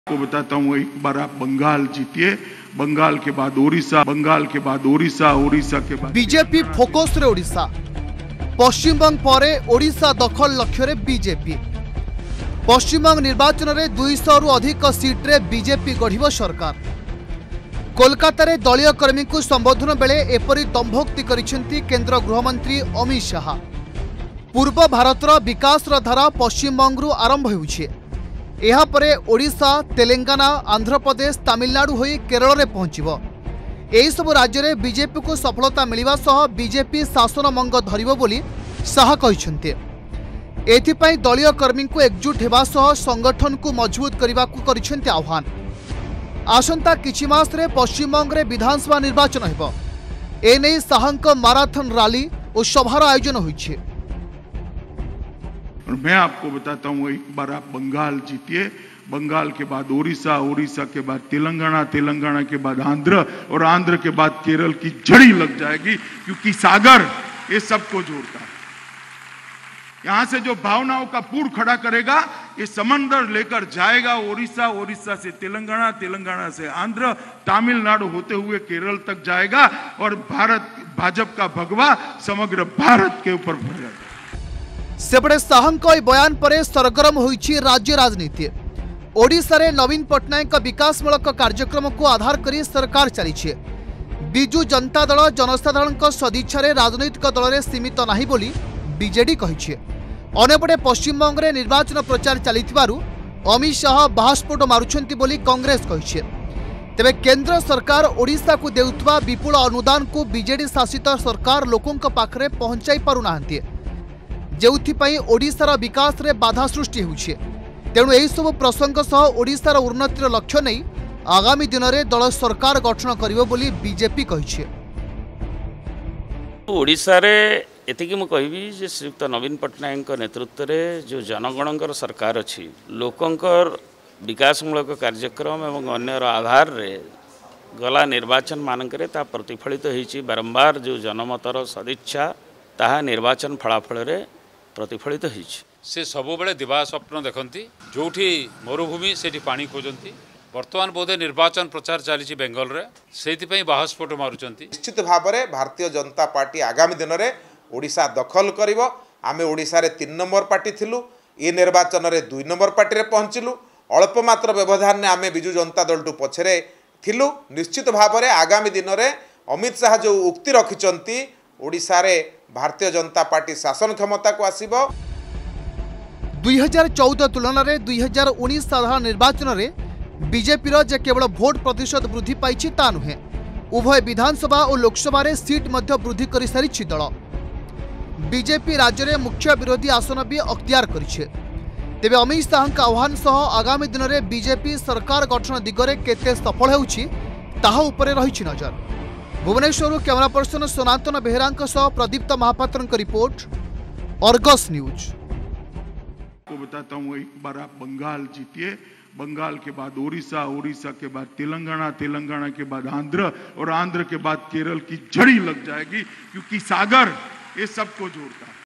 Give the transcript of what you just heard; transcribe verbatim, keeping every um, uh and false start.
को बताता हूँ, एक बार आप बंगाल जीतिए, बंगाल के बाद ओडिशा, बंगाल के बाद ओडिशा, ओडिशा के बाद बीजेपी फोकस रे ओडिशा, पश्चिमबंग परे ओडिशा दखल लक्ष्य रे बीजेपी। पश्चिमबंग निर्वाचन रे दुई सौ रु अधिक सीट रे बीजेपी गढ़िब सरकार। कोलकाता रे दलीय कर्मी को संबोधन बेले एपरी दंभोक्ति करिसेंती केंद्र गृहमंत्री अमित शाह। पूर्व भारतर विकासर धारा पश्चिमबंग आरंभ होउछे। एहा परे ओडिशा, तेलंगाना, आंध्र प्रदेश, तमिलनाडु होई केरल रे पहुंचिबो। एही सब राज्य रे बीजेपी को सफलता मिलिबा सह बीजेपी शासन मंग धरिबो बोली शाह कहिसेंते। एथिपाई दलीय कर्मी को एकजुट हेबा सह संगठन को मजबूत करबा को करिसेंते आह्वान। आसंता किछि मास रे पश्चिमबंग रे विधानसभा निर्वाचन हेबो। एनै शाहंक माराथन रैली और सभार आयोजन होइछे। और मैं आपको बताता हूँ, एक बार आप बंगाल जीतिए, बंगाल के बाद ओडिशा, ओडिशा के बाद तेलंगाना, तेलंगाना के बाद आंध्र और आंध्र के बाद केरल की जड़ी लग जाएगी, क्योंकि सागर ये सबको जोड़ता है। यहां से जो भावनाओं का पुल खड़ा करेगा, ये समंदर लेकर जाएगा ओडिशा, ओडिशा से तेलंगाना, तेलंगाना से आंध्र, तमिलनाडु होते हुए केरल तक जाएगा और भारत भाजपा का भगवा समग्र भारत के ऊपर भर जाएगा। सेपटे शाहंक बयान पर सरगरम होइछि राज्य राजनीति। ओडिशा रे नवीन पट्टनायक विकासमूलक कार्यक्रम को आधार करी सरकार चलीछे। बिजु जनता दल जनसाधारण सदिच्छा राजनैतिक दल रे सीमित नाही बोली बीजेडी कहिछे। अनेपटे पश्चिमबंग रे निर्वाचन प्रचार चलिथिबारु अमित शाह बाहास्फोट मारुछंती बोली कांग्रेस कहिछे। तेबे केंद्र सरकार ओडिशा को देउथबा विपुल अनुदान को बीजेडी शासित सरकार लोकंक पाखरे पहुंचाई पारु नाहंती, जेउथिपाई ओडिशार विकास रे बाधा सृष्टि होउछे। तेणु एही सब प्रसंग सह ओडिशार उन्नतिर लक्ष्य नहीं आगामी दिन में दल सरकार गठन करिवो बोली बीजेपी कहिछे। ओडिशा रे एतिकी मु कहबी जे श्रीयुक्त नवीन पट्टनायक नेतृत्व में जो जनगणकर सरकार अछि, लोकंकर विकासमूलक कार्यक्रम एवं अन्य आधार रे गला निर्वाचन मानकरे ता प्रतिफलित होइछि। बारंबार जो जनमतर सदिच्छा ताहा निर्वाचन फलाफल रे प्रतिफलित होइछि। से सबु बेले दिवा स्वप्न देखती, जोठी मरुभूमि सेठी पानी खोजती। वर्तमान बोधे निर्वाचन प्रचार चली बेंगल रे, सेथिपई बाहस्फोट मारुचंती। निश्चित भाव में भारतीय जनता पार्टी आगामी दिन में ओडिशा दखल करिवो। आमे ओडिशा रे तीन नंबर पार्टी थिलु, ए निर्वाचन रे दुई नंबर पार्टी रे पहुंचिलु। अल्प मात्र व्यवधान ने आमे बिजु जनता दल टू पछरे थिलु। निश्चित भाव में आगामी दिन में अमित शाह जो उक्ति रखिचंती, ओडिशा रे भारतीय जनता पार्टी शासन क्षमता को आसीबो। दुई हजार चौदह तुलन में दुई हजार उन्नीस साधारण निर्वाचन में बीजेपी जे केवल भोट प्रतिशत वृद्धि पाई ता नुहे, उभय विधानसभा और लोकसभा रे सीट मध्य वृद्धि कर सारी दल। बीजेपी राज्य में मुख्य विरोधी आसन भी अख्तियार करिछे। तेबे अमित शाह आह्वान सह आगामी दिन में बीजेपी सरकार गठन दिगरे केते सफल होउछि ताहा उपरे रहिछि नजर। भुवनेश्वर कैमरा पर्सन सनातन बेहरा सह Pradipta Mahapatra report, Argus news. को बताता हूँ, एक बार आप बंगाल जीतिए, बंगाल के बाद ओडिशा, ओडिशा के बाद तेलंगाना, तेलंगाना के बाद आंध्र और आंध्र के बाद केरल की जड़ी लग जाएगी, क्योंकि सागर ये सबको जोड़ता है।